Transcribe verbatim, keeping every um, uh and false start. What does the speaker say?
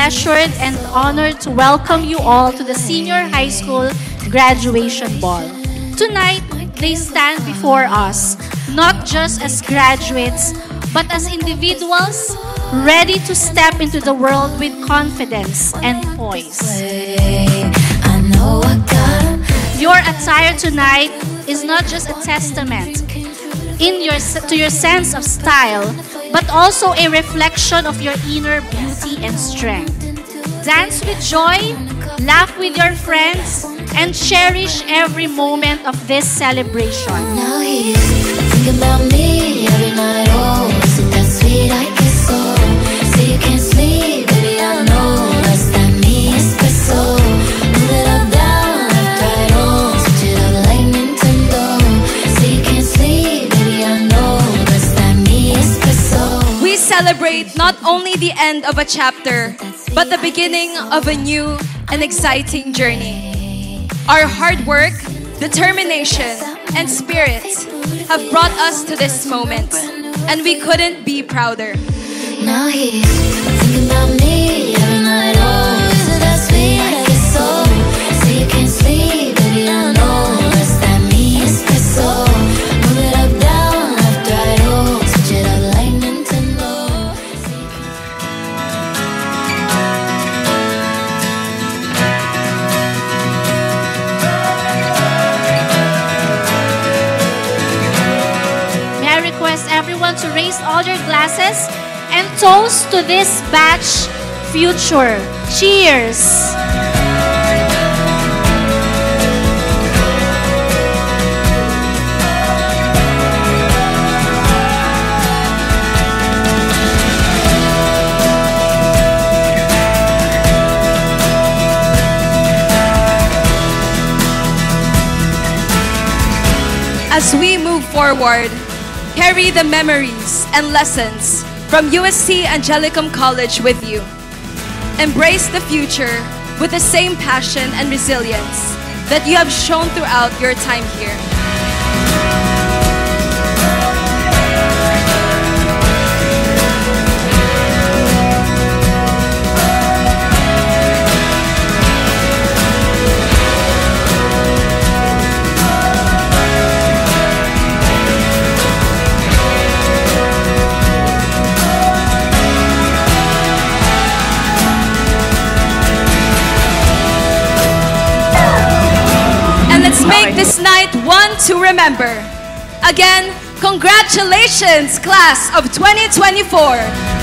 pleasured and honored to welcome you all to the Senior High School Graduation Ball. Tonight, they stand before us, not just as graduates, but as individuals ready to step into the world with confidence and poise. Your attire tonight is not just a testament in your, to your sense of style, but also a reflection of your inner beauty and strength. Dance with joy, laugh with your friends, and cherish every moment of this celebration. Now he's thinking about me every night. Oh, is it that sweet? I guess so. So you can't sleep, baby, I know that's that me espresso. Move it up, down, left, right, oh, switch it up like Nintendo. So you can't sleep, baby, I know that's that me espresso. We celebrate not only the end of a chapter, but the beginning of a new and exciting journey. Our hard work, determination, and spirit have brought us to this moment, and we couldn't be prouder. Now he's thinking about me every night. Oh, is it that sweet? I guess so. So you can't sleep, baby, I know that's that me espresso. Move it up, down, left, right, oh, switch it up like Nintendo. Request everyone to raise all your glasses and toast to this batch future. Cheers! As we move forward, carry the memories and lessons from U S C Angelicum College with you. Embrace the future with the same passion and resilience that you have shown throughout your time here. Make this night one to remember. Again, congratulations, class of twenty twenty-four.